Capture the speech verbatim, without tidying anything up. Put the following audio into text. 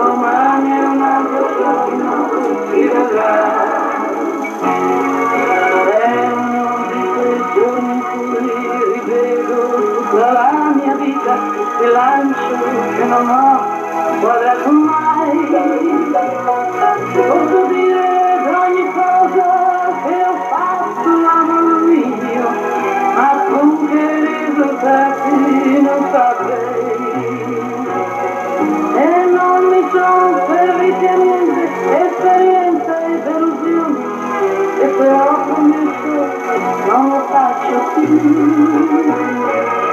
domani è un altro giorno, si vedrà. È uno di quei giorni in cui rivedo tutta la mia vita, e lancio che non ho quadrato mai. Posso dire d'ogni cosa che ho fatto l'amor mio, ma con che risultati non saprei. E non mi son serviti a niente esperienza e delusioni, e però promesso non lo faccio più.